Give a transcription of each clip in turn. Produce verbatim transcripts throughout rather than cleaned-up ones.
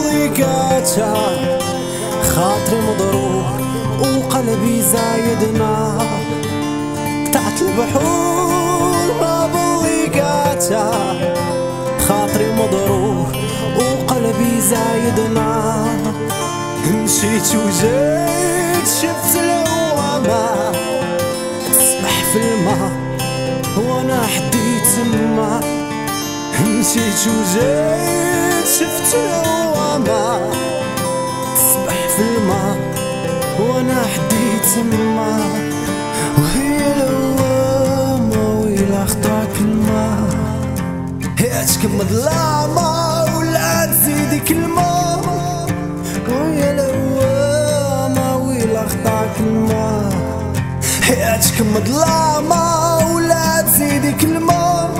بضيقاتها، خاطري مضرور وقلبي زايد نار، قطعت البحور ما بضيقاتها، خاطري مضرور وقلبي زايد نار. مشيت وجيت شفت العوامة تسبح في الماء وانا حديت تما، مشيت وجيت شفت العوامة تسبح في الماء وانا حديت تما، وهي العوامة ويلا خطاك الماء، هي تكمل ظلامة ولا تزيدك الماء، وهي العوامة ويلا خطاك الماء، هي تكمل ظلامة ولا تزيدك الماء.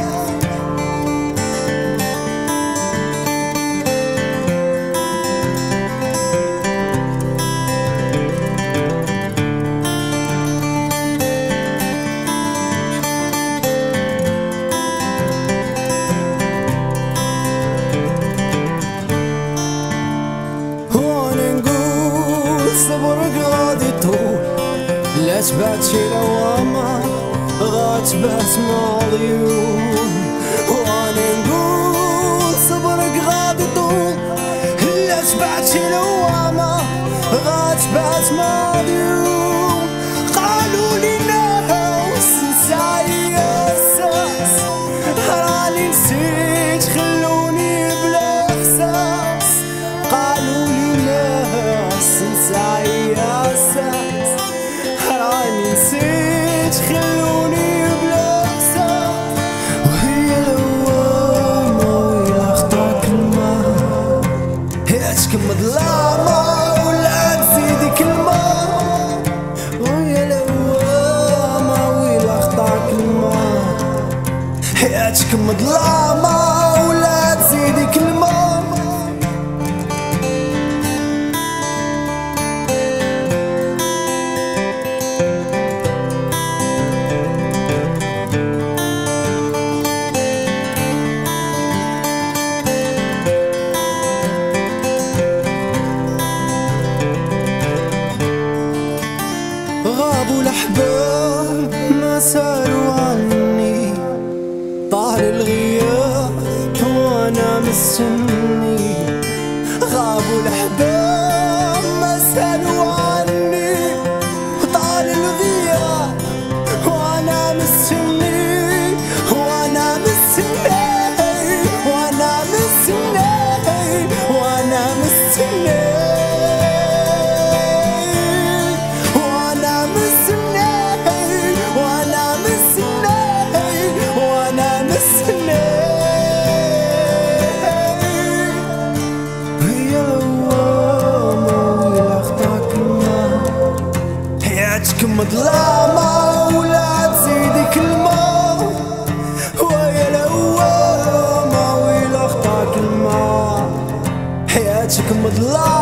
صبرك غادي طول لا تبات شي لوامة غاتبات معضيون، وانا نقول صبرك غادي طول لا تبات شي لوامة غاتبات معضيون. قالوا لي ناس نساي اساس راني نسيت خلوني بلا احساس، قالوا لي ناس نساي اساس راني نسيت خلوني بلا احساس، وهي العوامة ويلا خطاك الماء، هي تكمل ظلامة ولا تزيدك الماء، وهي العوامة ويلا خطاك الماء، هي تكمل ظلامة ولا تزيدك الماء. غابوا الأحباب ما سالوا عني، طال الغياب وانا مستني، غابوا الأحباب ما سالوا عني، طال الغياب وانا مستني، وانا مستني وانا مستني وانا مستني تكمل ظلامة ولا تزيدك الماء، ويا العوامة ويلا خطاك الماء، حياتك مظلامة